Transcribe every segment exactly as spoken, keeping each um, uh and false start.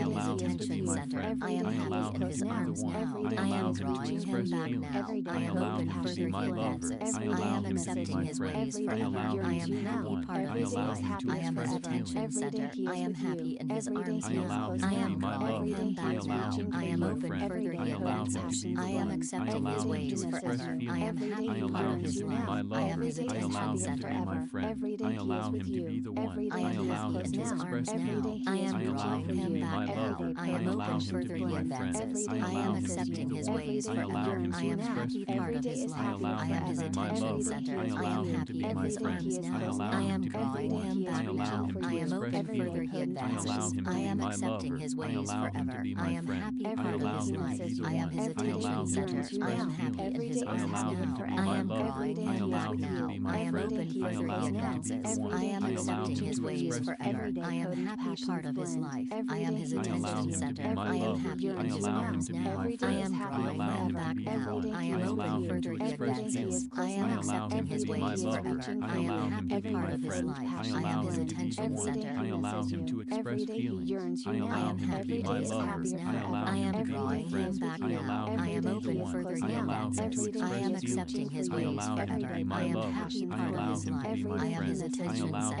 am his allow him to be attention my center. friend. I am I allow happy in him his to be the arms one. now. I I allow am him to drawing him express back feelings. now. I I am allow open him to further be he my lover. advances. I I allow am him to be accepting my his friend. ways I forever. allow I him to am be the happy one. part of I his allow life. him to I am his express feelings. attention center. I am happy in his arms I allow now. him to I be am my drawing lover. him I back allow now. him to I be am my open friend. further I he allow him to advances. be the I am one. I accepting allow his him to ways express forever. I feelings. am happy I part allow of him his to be life. my I am lover. his I allow attention him to center. be my friend. I allow him to be the one. I I am allow happy him in to his express arms now. feelings. I am I allow drawing him to him be back my now. lover. I I am allow open him to further be he my friend. advances. I I am allow him to be accepting the his one. ways I allow forever. him I to am express happy part of feelings. his I life. allow I him am to his be my attention lover. center. I I allow am him to happy be in my his friend. arms I now. allow I him am to be the drawing one. him I back allow now. him to I am express open further feelings. he I allow advances. him to I be am my accepting lover. his I ways allow him to forever. be I my am friend. happy I part of allow his him to life. be the I am one. his I allow attention him to center. I express am happy in feelings. his I arms allow him now. to be I my am lover. drawing I him allow back him to now. be I my am friend. open I further allow he him to be the advances. one. I am I allow accepting him his to ways express forever. feelings. I am happy part of his life. I am his I allow attention him to be center. my I am lover. happy I in his allow him arms to be now. my I friend. am I drawing allow him him to back be the now. one. I am I open allow him further to he express advances. feelings. I am I allow accepting him to his be my ways lover. forever. I I am allow him to happy be part my of his friend. life. I I am allow his him to be the attention one. center. I allow him to express feelings. I I allow am him to happy be in my his lover. arms I now. allow I him am to be my drawing him friend. back I now. allow I him to am be the open one. further I he allow him to advances. I express am feelings. accepting his I ways allow him to forever. be my I am lover. happy I part of allow his him to life. be my I am his friend. I attention allow him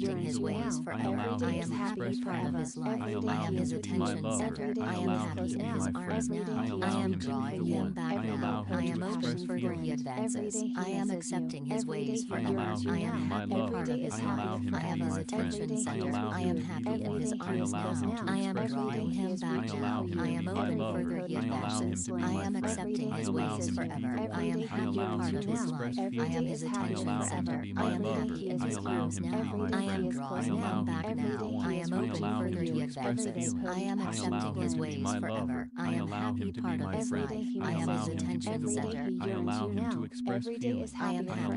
accepting his ways forever. I am happy part of his life. I am his attention center. I am happy in his arms now. I am drawing him back now. I am open further he advances. I am accepting his ways forever. I am happy part of his life. I am his attention center. I am happy in his arms now. I am drawing him back now. I am open further he advances. I am accepting his ways forever. I am happy part of his life. I am his attention center. I am happy in his arms now. I am drawing him back now. I am open further he advances. I am accepting his ways forever. I am happy part of his life. I am his attention center. I allow him to express feelings. I am happy in his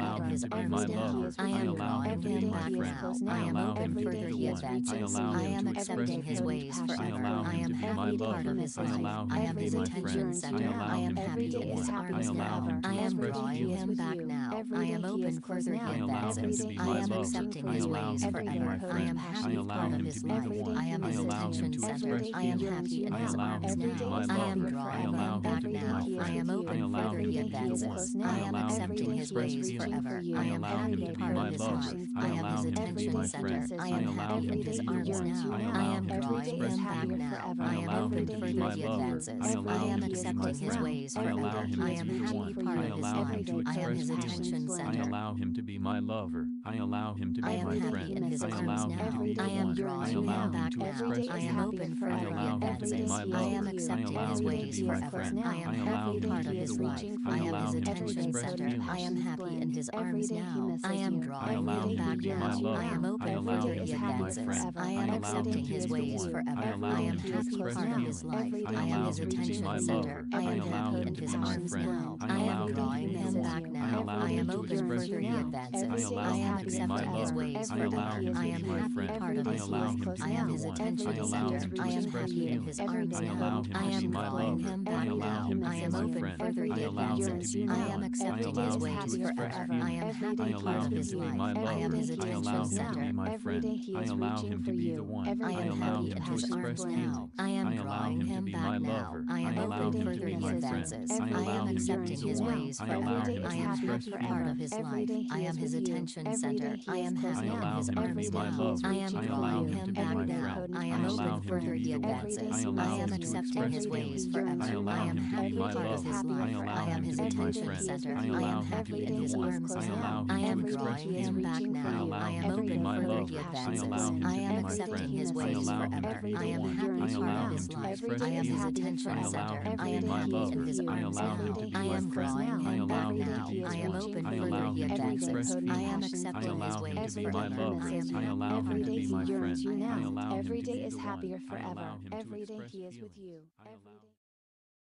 to be arms my now. lover. I am I allow him drawing to be him my back friend. now. I I am allow open him to further be the he one. I advances. allow I him am to express accepting his feelings. ways I forever. allow I him am to be my happy part lover. of his I life. allow I him am to be his my attention friend. I center. allow I am him to be happy the in his one. I arms allow now. him to I am express drawing feelings. him back now. I am open further he I allow him advances. to be I my am lover. accepting I his allow ways him to be forever. my I friend. am I happy allow part of him his to be the life. one. I am I his allow him attention to center. express I am feelings. happy in I his allow him arms to be now. my I am lover. I drawing allow him him back to be now. my I friend. am I open allow further him he to be the one. advances. I I am allow him accepting to his express ways feelings. forever. I I am allow him happy to be part my of his lover. life. I I am allow his him to be attention my center. friend. I I am allow happy him in to his be the arms one. now. I I allow am him to drawing express him back feelings. now. I I am allow him open to be further my he lover. advances. I I allow am him to be my accepting his friend. ways I allow forever. him I to am be the happy one. part I of his allow him life. to I am express his feelings. attention I center. allow him to be my lover. I allow him to I be am my happy friend. in his I arms allow him to now. be the I am one. I drawing allow him him back to now. express I am feelings. open I further he allow him to be advances. my I lover. am I accepting allow his him to ways be my forever. friend. I am I allow happy him to part of be his the one. life. I I am allow his him to attention express center. I feelings. am happy in his arms now. I am I drawing allow him him to back be my now. lover. I am I open allow further him he to be my advances. friend. I I am allow him accepting to his be the ways one. I forever. allow I am him to happy express part of his feelings. life. I I am allow his him to be attention my center. lover. I I am allow happy him in to his be my arms friend. now. I I am allow him to drawing be the him one. back I now. allow I him am to open express further he feelings. advances. I allow I am him to be my accepting his lover. ways I allow forever. him I to am be my happy friend. part of I his allow life. him to I be am the his one. attention I allow center. him to I am express happy in his feelings. arms I now. allow him I to be am my drawing lover. him I back allow now. him to I be am my open friend. further I he allow him to advances. be the I am one. I accepting allow his him to ways express forever. I am feelings. happy I part allow of him his to be life. my I am lover. his I attention allow him to center. be my friend. I allow him to be the one. I I am allow happy him in to his express arms now. feelings. I am I allow drawing him to him be back my now. lover. I I am allow open him to further be he my friend. advances. I I allow am him to be accepting the his one. ways I allow forever. him I to am express happy part of feelings. his life. I am his attention center. I am happy I in allow his him to be arms my now. lover. I am I allow drawing him to him be back my now. friend. I I am allow open him to further be he the one. advances. I I allow am him to accepting express his ways feelings. forever. I I allow am him to be happy my part of his lover. life. I allow I am him his to be my attention friend. center. I I allow am him to happy be in the his one. arms I now. allow I him to am express drawing him feelings. back I now. allow I am him to be open my further he lover. I advances. allow him I to am be my accepting friend. his I ways allow him to forever. be I the am one. happy I part allow of him his to life. express I am his feelings. attention I allow center. him to I be am my happy in lover. his I arms allow him now. to be I my am friend. drawing I him back allow him to now. be the I am one. open I further allow he him to express advances. I am feelings. I accepting his allow him to ways be my forever. lover. I am I happy allow him part to of be his my life. friend. I I am allow him to be Every day the is one. happier I forever. allow him to Every day express he is with feelings. you. I Every allow day.